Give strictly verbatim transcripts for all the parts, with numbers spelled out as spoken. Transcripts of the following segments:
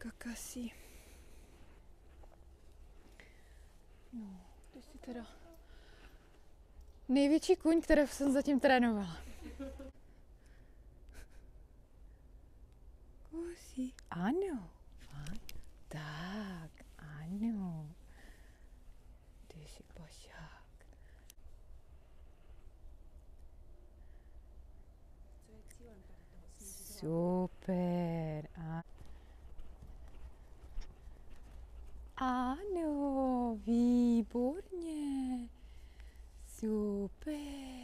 Kakasí. No, ty jsi teda největší kuň, kterého jsem zatím trénovala. Kusí. Ano. Fajn. Tak, ano. Ty jsi pašák. Super. A... Ano, výborně. Super.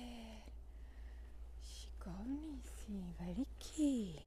Šikovný jsi, veliký.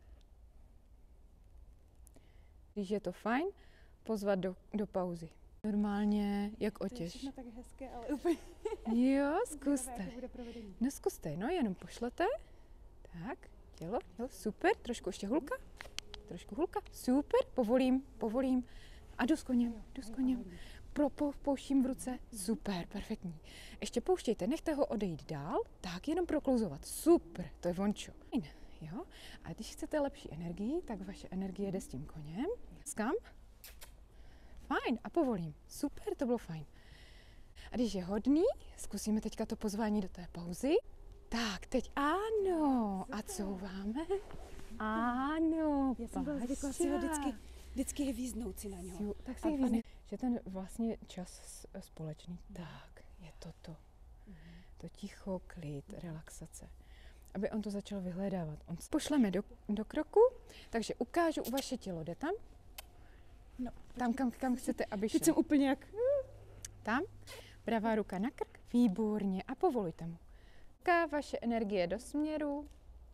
Když je to fajn, pozvat do, do pauzy. Normálně, jak otěž. To je všechno tak hezké, ale úplně... Jo, zkuste. Jak bude provedení. No zkuste, no jenom pošlete. Tak, tělo, jo, super, trošku ještě hulka. Trošku hulka, super, povolím, povolím. A jdu s koněm, jdu s koněm. Pro, po, pouštím v ruce, super, perfektní. Ještě pouštějte, nechte ho odejít dál, tak jenom proklouzovat, super, to je vončo. Jo? A když chcete lepší energii, tak vaše energie jde s tím koněm. Skam? Fajn, a povolím, super, to bylo fajn. A když je hodný, zkusíme teďka to pozvání do té pauzy. Tak, teď ano, a couváme. Ano, Já jsem byla zvyklá si ho vždycky, vždycky hvízdnout si na něho. Jo, tak si hvízdne. Že ten vlastně čas společný, tak, je toto. To ticho, klid, relaxace. Aby on to začal vyhledávat. On pošleme do, do kroku, takže ukážu u vaše tělo, jde tam? No, tam, kam, kam chcete, aby šel. teď jsem úplně jak... Tam, pravá ruka na krk, výborně, a povolujte mu. Jaká vaše energie do směru.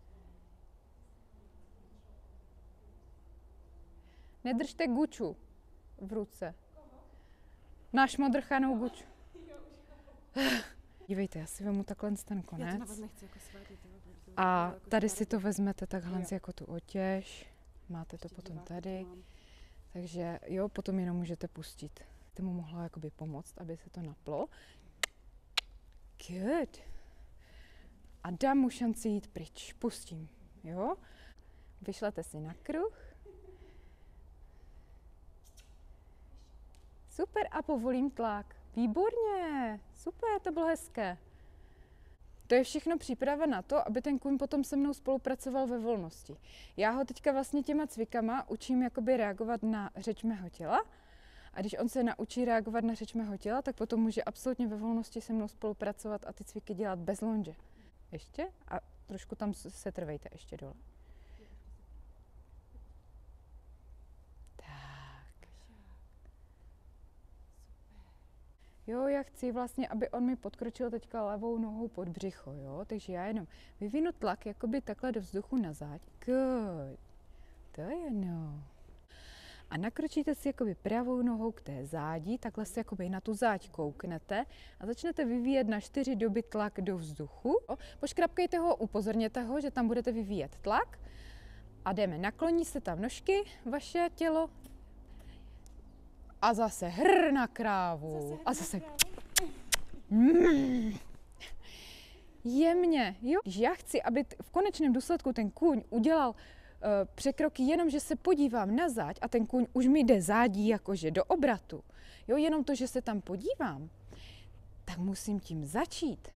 Nedržte guču v ruce. Náš modrchanou guču. Dívejte, já si vemu takhle ten konec. Já to na vás nechci jako svádět. A tady si to vezmete takhle jako tu otěž. Máte to potom tady. Takže jo, potom jenom můžete pustit. Ty mu mohla jakoby pomoct, aby se to naplo. Good. A dám mu šanci jít pryč. Pustím, jo. Vyšlete si na kruh. Super, a povolím tlak. Výborně, super, to bylo hezké. To je všechno příprava na to, aby ten kůň potom se mnou spolupracoval ve volnosti. Já ho teďka vlastně těma cvikama učím jakoby reagovat na řeč mého těla. A když on se naučí reagovat na řeč mého těla, tak potom může absolutně ve volnosti se mnou spolupracovat a ty cviky dělat bez lonže. Ještě a trošku tam se trvejte ještě dole. Jo, já chci vlastně, aby on mi podkročil teďka levou nohou pod břicho, jo, takže já jenom vyvinu tlak jakoby takhle do vzduchu na záď. Good. To je no. A nakročíte si jakoby pravou nohou k té zádi, takhle si jakoby na tu záď kouknete a začnete vyvíjet na čtyři doby tlak do vzduchu. Poškrapkejte ho, upozorněte ho, že tam budete vyvíjet tlak a jdeme. Nakloní se tam nožky, vaše tělo. A zase hr na krávu. Zase a zase... Mm. Jemně, jo? Když já chci, aby v konečném důsledku ten kůň udělal uh, překroky jenom, že se podívám na záď a ten kůň už mi jde zádí jakože do obratu, jo? Jenom to, že se tam podívám, tak musím tím začít.